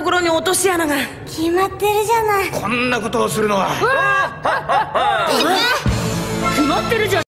ところに落とし穴が。 決まってるじゃない。 こんなことをするのは決まってるじゃん。